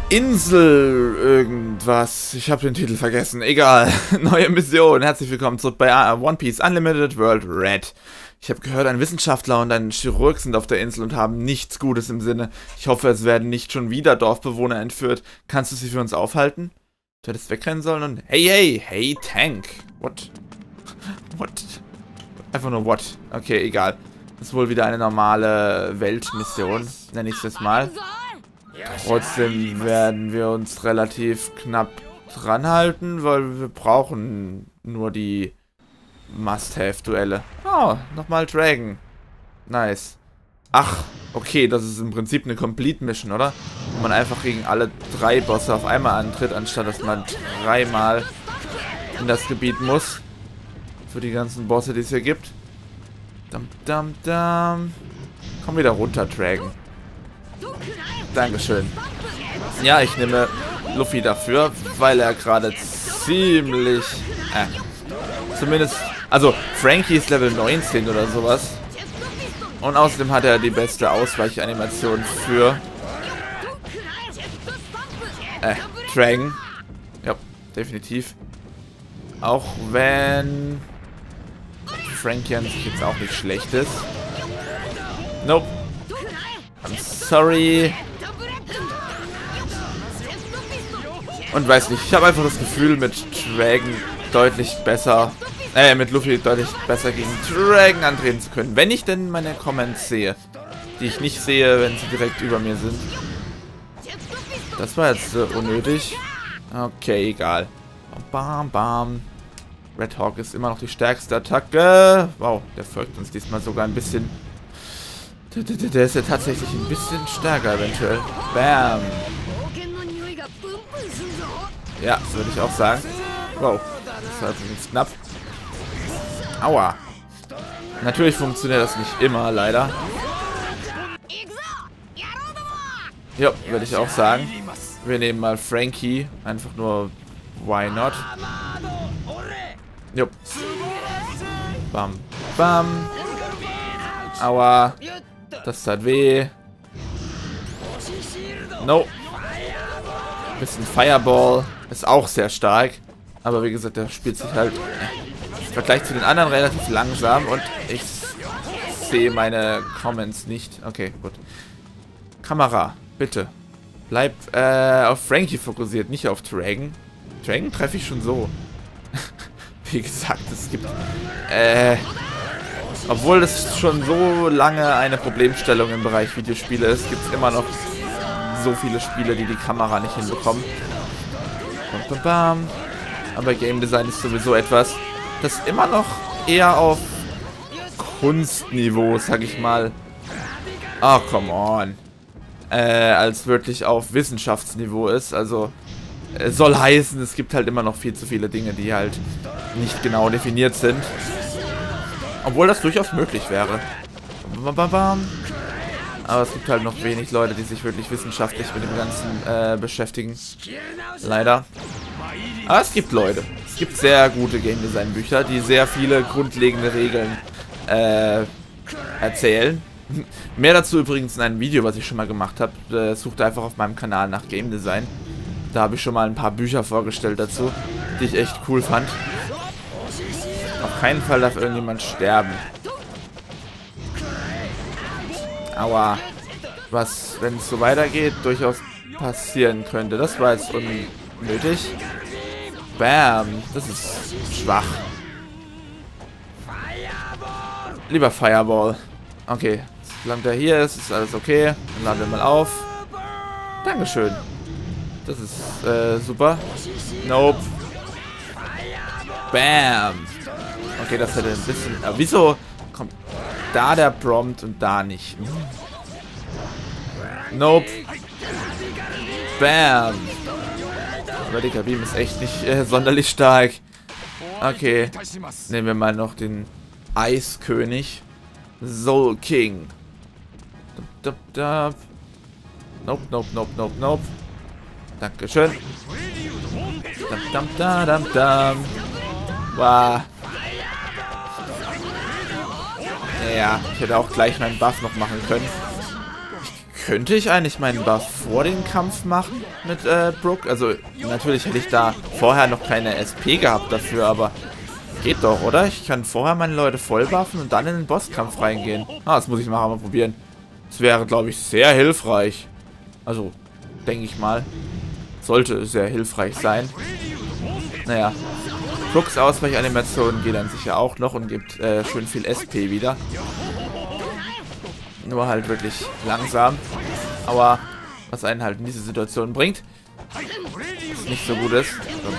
Insel irgendwas. Ich habe den Titel vergessen. Egal. Neue Mission. Herzlich willkommen zurück bei One Piece Unlimited World Red. Ich habe gehört, ein Wissenschaftler und ein Chirurg sind auf der Insel und haben nichts Gutes im Sinne. Ich hoffe, es werden nicht schon wieder Dorfbewohner entführt. Kannst du sie für uns aufhalten? Du hättest wegrennen sollen und... Hey, Tank. What? Einfach nur what? Okay, egal. Das ist wohl wieder eine normale Weltmission, nenne ich es jetzt mal. Trotzdem werden wir uns relativ knapp dran halten, weil wir brauchen nur die Must-Have-Duelle. Oh, nochmal Dragon. Nice. Ach, okay, das ist im Prinzip eine Complete-Mission, oder? Wo man einfach gegen alle 3 Bosse auf einmal antritt, anstatt dass man 3-mal in das Gebiet muss. Für die ganzen Bosse, die es hier gibt. Komm wieder runter, Dragon. Dankeschön. Ja, ich nehme Luffy dafür, weil er gerade ziemlich... zumindest... Also, Frankie ist Level 19 oder sowas. Und außerdem hat er die beste Ausweichanimation für... Dragon. Ja, definitiv. Auch wenn... Frankie an sich jetzt auch nicht schlecht ist. Nope. I'm sorry. Und weiß nicht, ich habe einfach das Gefühl, mit Dragon deutlich besser, mit Luffy deutlich besser gegen Dragon antreten zu können. Wenn ich denn meine Comments sehe. Die ich nicht sehe, wenn sie direkt über mir sind. Das war jetzt unnötig. Okay, egal. Bam, bam. Red Hawk ist immer noch die stärkste Attacke. Wow, der folgt uns diesmal sogar ein bisschen. Der ist ja tatsächlich ein bisschen stärker eventuell. Bam. Ja, würde ich auch sagen. Wow, das war jetzt knapp. Aua. Natürlich funktioniert das nicht immer, leider. Ja, würde ich auch sagen. Wir nehmen mal Frankie. Einfach nur, why not? Jupp. Bam. Bam. Aua. Das tat weh. No. Bisschen Fireball. Ist auch sehr stark. Aber wie gesagt, der spielt sich halt im Vergleich zu den anderen relativ langsam. Und ich sehe meine Comments nicht. Okay, gut. Kamera, bitte. Bleib auf Frankie fokussiert, nicht auf Dragon. Dragon treffe ich schon so. Wie gesagt, es gibt... obwohl es schon so lange eine Problemstellung im Bereich Videospiele ist, gibt es immer noch so viele Spiele, die Kamera nicht hinbekommen. Bam, bam, bam. Aber Game Design ist sowieso etwas, das immer noch eher auf Kunstniveau, sag ich mal. Oh, come on. Als wirklich auf Wissenschaftsniveau ist. Also, soll heißen, es gibt halt immer noch viel zu viele Dinge, die halt nicht genau definiert sind. Obwohl das durchaus möglich wäre. Aber es gibt halt noch wenig Leute, die sich wirklich wissenschaftlich mit dem Ganzen beschäftigen. Leider. Aber es gibt Leute. Es gibt sehr gute Game Design Bücher, die sehr viele grundlegende Regeln erzählen. Mehr dazu übrigens in einem Video, was ich schon mal gemacht habe. Sucht einfach auf meinem Kanal nach Game Design. Da habe ich schon mal ein paar Bücher vorgestellt dazu, die ich echt cool fand. Auf keinen Fall darf irgendjemand sterben. Aua. Was, wenn es so weitergeht, durchaus passieren könnte. Das war jetzt unnötig. Bam. Das ist schwach. Lieber Fireball. Okay. Solange der hier ist, ist alles okay. Dann laden wir mal auf. Dankeschön. Das ist super. Nope. Bam. Okay, das hätte ein bisschen... Aber wieso kommt da der Prompt und da nicht? Nope. Bam. Radical Beam ist echt nicht sonderlich stark. Okay. Nehmen wir mal noch den Eiskönig. Soul King. Nope, nope, nope, nope, nope. Dankeschön. Wow. Ja, ich hätte auch gleich meinen Buff noch machen können. Ich könnte ich eigentlich meinen Buff vor dem Kampf machen mit Brook? Also natürlich hätte ich da vorher noch keine SP gehabt dafür, aber geht doch, oder? Ich kann vorher meine Leute voll buffen und dann in den Bosskampf reingehen. Ah, das muss ich nachher mal probieren. Das wäre, glaube ich, sehr hilfreich. Also, denke ich mal. Sollte sehr hilfreich sein. Naja. Brooks Ausweichanimation geht dann sicher auch noch und gibt schön viel SP wieder. Nur halt wirklich langsam. Aber was einen halt in diese Situation bringt, ist nicht so gut ist.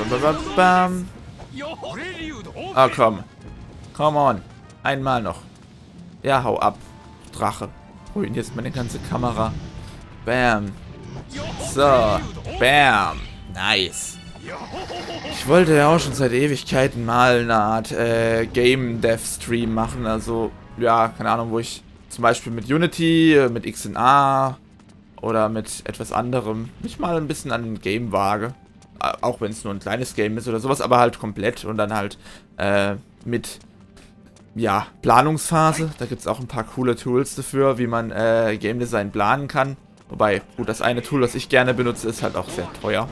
Ah, komm. Come on. Einmal noch. Ja, hau ab. Drache. Ruinierst meine ganze Kamera. Bam. So. Bam. Nice. Ich wollte ja auch schon seit Ewigkeiten mal eine Art Game Dev Stream machen. Also, ja, keine Ahnung, wo ich zum Beispiel mit Unity, mit XNA oder mit etwas anderem mich mal ein bisschen an ein Game wage. Auch wenn es nur ein kleines Game ist oder sowas, aber halt komplett und dann halt mit, ja, Planungsphase. Da gibt es auch ein paar coole Tools dafür, wie man Game Design planen kann. Wobei, gut, das eine Tool, was ich gerne benutze, ist halt auch sehr teuer.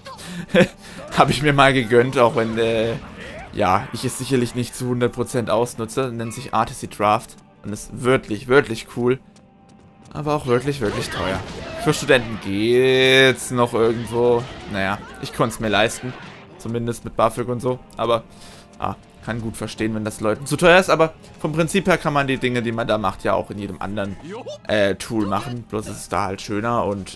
Habe ich mir mal gegönnt, auch wenn, ja, ich es sicherlich nicht zu 100% ausnutze. Nennt sich Artisy Draft und ist wirklich, wirklich cool. Aber auch wirklich, wirklich teuer. Für Studenten geht's noch irgendwo. Naja, ich konnte es mir leisten. Zumindest mit BAföG und so. Aber, kann gut verstehen, wenn das Leuten zu teuer ist. Aber vom Prinzip her kann man die Dinge, die man da macht, ja auch in jedem anderen Tool machen. Bloß ist es da halt schöner und,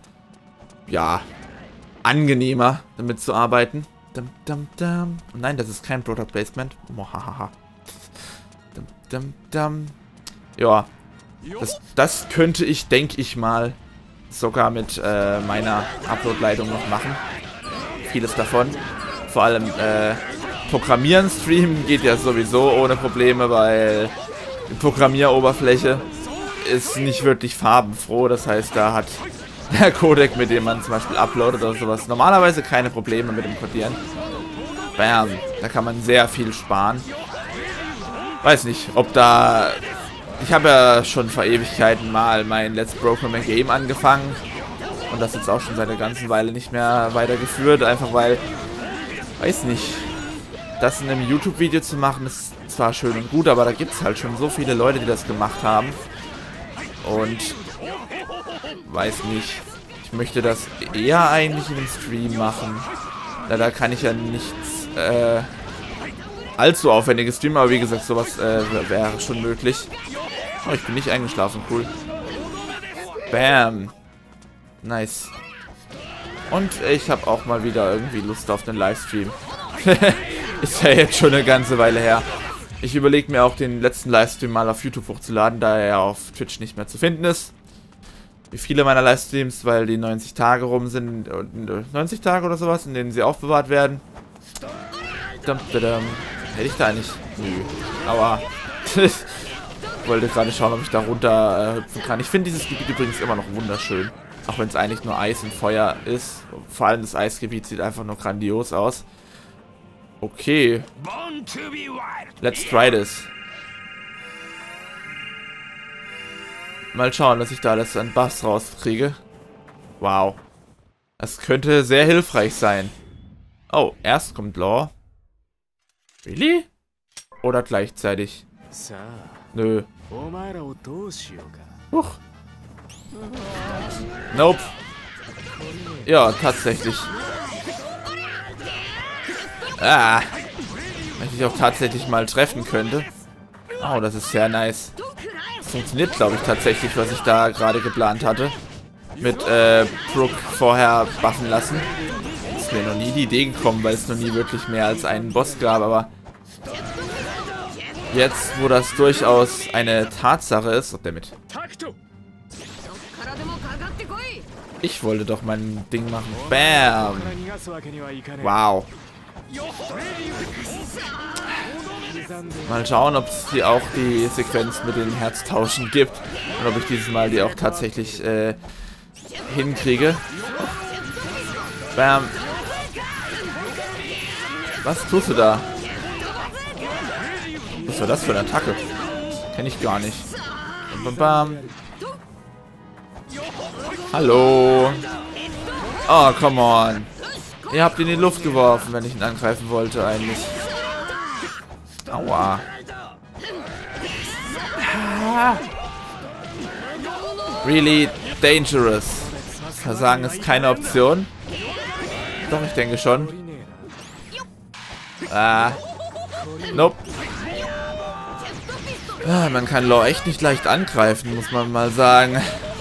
ja, angenehmer, damit zu arbeiten. Dum, dum, dum. Oh nein, das ist kein Product Placement. Mohahaha. Dum, dum, dum. Ja. Das könnte ich, denke ich mal, sogar mit meiner Upload-Leitung noch machen. Vieles davon. Vor allem Programmieren, Streamen geht ja sowieso ohne Probleme, weil die Programmieroberfläche ist nicht wirklich farbenfroh. Das heißt, da hat der Codec, mit dem man zum Beispiel uploadet oder sowas, normalerweise keine Probleme mit dem Codieren. Bam. Da kann man sehr viel sparen. Weiß nicht, ob da... Ich habe ja schon vor Ewigkeiten mal mein Let's Broken Game angefangen. Und das jetzt auch schon seit einer ganzen Weile nicht mehr weitergeführt. Einfach weil, weiß nicht, das in einem YouTube-Video zu machen ist zwar schön und gut, aber da gibt es halt schon so viele Leute, die das gemacht haben. Und, weiß nicht, ich möchte das eher eigentlich in einem Stream machen. Da kann ich ja nichts, allzu aufwendiges streamen, aber wie gesagt, sowas wäre schon möglich. Oh, ich bin nicht eingeschlafen, cool. Bam. Nice. Und ich habe auch mal wieder irgendwie Lust auf den Livestream. Ist ja jetzt schon eine ganze Weile her. Ich überlege mir auch den letzten Livestream mal auf YouTube hochzuladen, da er ja auf Twitch nicht mehr zu finden ist. Wie viele meiner Livestreams, weil die 90 Tage rum sind, 90 Tage oder sowas, in denen sie aufbewahrt werden. Hätte ich da eigentlich? Nö. Aber ich wollte gerade schauen, ob ich da runter hüpfen kann. Ich finde dieses Gebiet übrigens immer noch wunderschön. Auch wenn es eigentlich nur Eis und Feuer ist. Vor allem das Eisgebiet sieht einfach nur grandios aus. Okay. Let's try this. Mal schauen, was ich da alles an Buffs rauskriege. Wow. Das könnte sehr hilfreich sein. Oh, erst kommt Law. Really? Oder gleichzeitig? Nö. Huch. Nope. Ja, tatsächlich. Wenn ich auch tatsächlich mal treffen könnte. Oh, das ist sehr nice. Das funktioniert, glaube ich, tatsächlich, was ich da gerade geplant hatte. Mit Brook vorher buffen lassen. Ist mir noch nie die Idee gekommen, weil es noch nie wirklich mehr als einen Boss gab, aber jetzt, wo das durchaus eine Tatsache ist... Oh, damit. Ich wollte doch mein Ding machen. Bam! Wow. Mal schauen, ob es hier auch die Sequenz mit den Herztauschen gibt. Und ob ich dieses Mal die auch tatsächlich hinkriege. Bam. Was tust du da? Was war das für eine Attacke? Kenne ich gar nicht. Bam, bam. Hallo. Oh, come on. Ihr habt ihn in die Luft geworfen, wenn ich ihn angreifen wollte eigentlich. Aua. Really dangerous. Versagen ist keine Option. Doch, ich denke schon. Nope. Man kann Law echt nicht leicht angreifen, muss man mal sagen.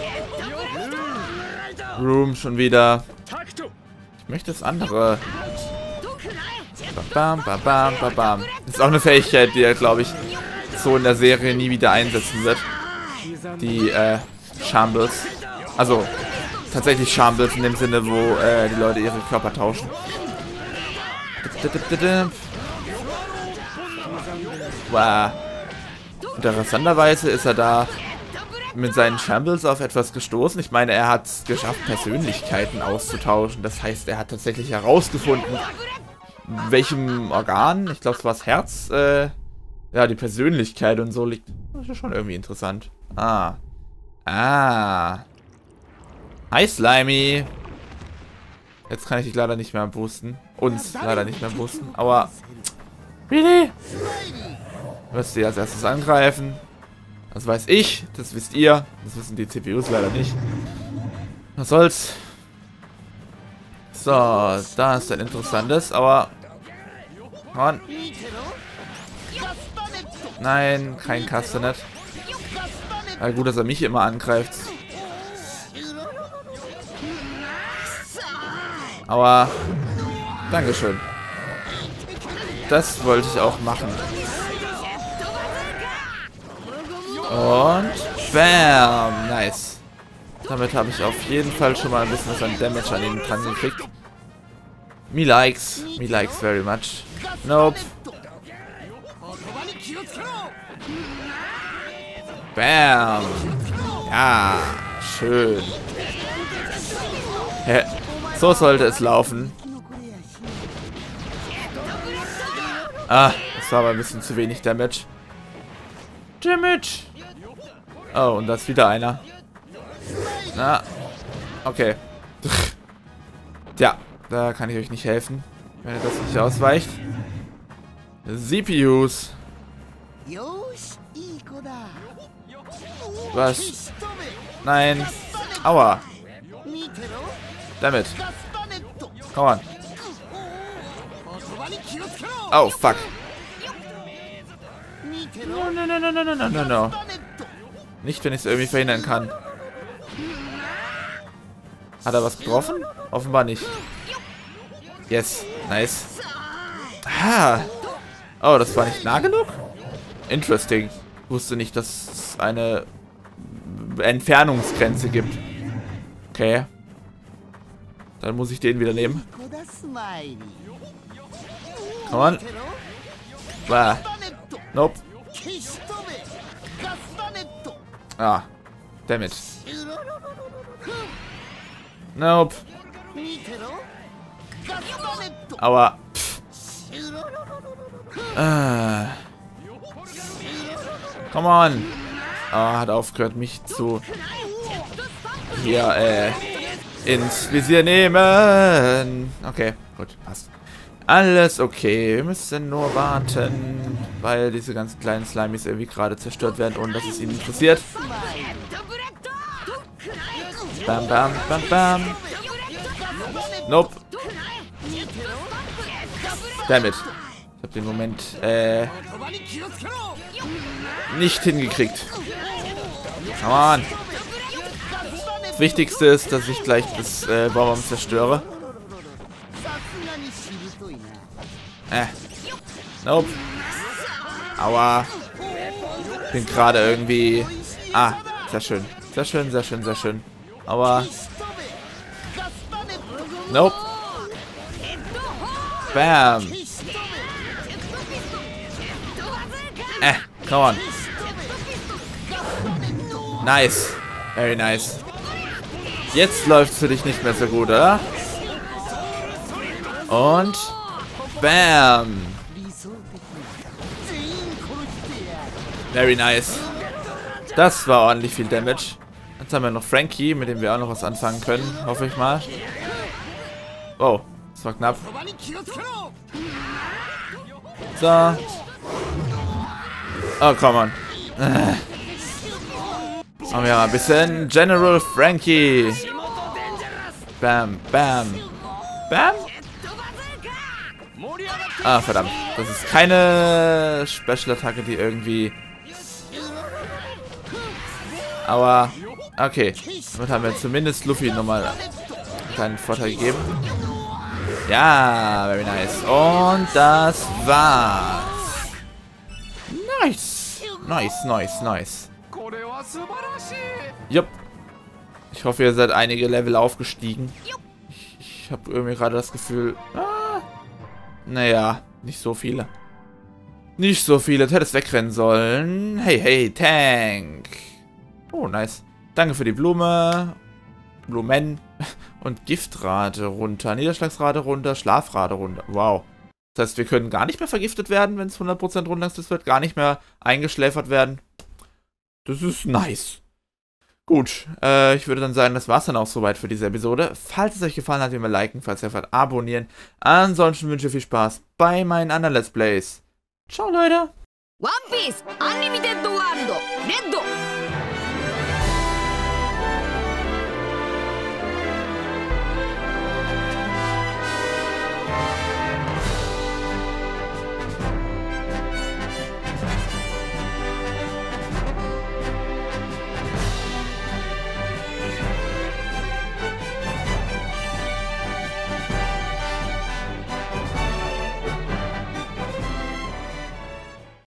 Room schon wieder. Ich möchte das andere. Bam, bam, bam, bam, bam. Das ist auch eine Fähigkeit, die er, glaube ich, so in der Serie nie wieder einsetzen wird. Die, Shambles. Also, tatsächlich Shambles in dem Sinne, wo, die Leute ihre Körper tauschen. Wow. Interessanterweise ist er da mit seinen Shambles auf etwas gestoßen. Ich meine, er hat es geschafft, Persönlichkeiten auszutauschen. Das heißt, er hat tatsächlich herausgefunden, welchem Organ, ich glaube, es war das Herz, ja, die Persönlichkeit und so liegt. Das ist schon irgendwie interessant. Hi, Slimy. Jetzt kann ich dich leider nicht mehr boosten. Uns leider nicht mehr boosten. Aber, really? Wirst du als erstes angreifen? Das weiß ich, das wisst ihr. Das wissen die CPUs leider nicht. Was soll's? So, da ist ein interessantes, aber... Mann. Nein, kein Castanet. Ja, gut, dass er mich immer angreift. Aber... Dankeschön. Das wollte ich auch machen. Und bam! Nice. Damit habe ich auf jeden Fall schon mal ein bisschen was an Damage an ihn dran gekriegt. Me likes very much. Nope. Bam! Ja, schön. So sollte es laufen. Das war aber ein bisschen zu wenig Damage. Oh, und da ist wieder einer. Na, okay. Tja, da kann ich euch nicht helfen, wenn ihr das nicht ausweicht. CPUs. Was? Nein. Aua. Damit. Come on. Oh, fuck. No. Nicht, wenn ich es irgendwie verhindern kann. Hat er was getroffen? Offenbar nicht. Yes, nice. Oh, das war nicht nah genug? Interesting. Ich wusste nicht, dass es eine Entfernungsgrenze gibt. Okay. Dann muss ich den wieder nehmen. Come on. Nope. Damn it. Nope. Aua. Come on. Hat aufgehört, mich zu hier, ins Visier nehmen. Okay, gut, passt. Alles okay. Wir müssen nur warten, weil diese ganzen kleinen Slimies irgendwie gerade zerstört werden, ohne dass es ihnen interessiert. Bam, bam, bam, bam. Nope. Damit. Ich habe den Moment, nicht hingekriegt. Come on. Das Wichtigste ist, dass ich gleich das Baum zerstöre. Nope. Aua. Bin gerade irgendwie... sehr schön. Sehr schön, sehr schön, sehr schön. Aber... Nope. Bam. Come on. Nice. Very nice. Jetzt läuft's für dich nicht mehr so gut, oder? Und... Bam. Very nice. Das war ordentlich viel Damage. Jetzt haben wir noch Frankie, mit dem wir auch noch was anfangen können. Hoffe ich mal. Oh, das war knapp. So. Oh, komm on. Machen wir mal ein bisschen General Frankie. Bam, bam. Bam? Ah, verdammt. Das ist keine Special-Attacke, die irgendwie... Aber, okay. Damit haben wir zumindest Luffy nochmal einen kleinen Vorteil gegeben. Ja, very nice. Und das war's. Nice. Nice, nice, nice. Jupp. Ich hoffe, ihr seid einige Level aufgestiegen. Ich habe irgendwie gerade das Gefühl... naja, nicht so viele. Nicht so viele. Du hättest wegrennen sollen. Hey, hey, Tank. Oh, nice. Danke für die Blume. Blumen. Und Giftrate runter. Niederschlagsrate runter. Schlafrate runter. Wow. Das heißt, wir können gar nicht mehr vergiftet werden, wenn es 100% runtergesetzt wird. Gar nicht mehr eingeschläfert werden. Das ist nice. Gut, ich würde dann sagen, das war's dann auch soweit für diese Episode. Falls es euch gefallen hat, wie immer liken, falls ihr wollt, abonnieren. Ansonsten wünsche ich viel Spaß bei meinen anderen Let's Plays. Ciao, Leute! One Piece Unlimited World Red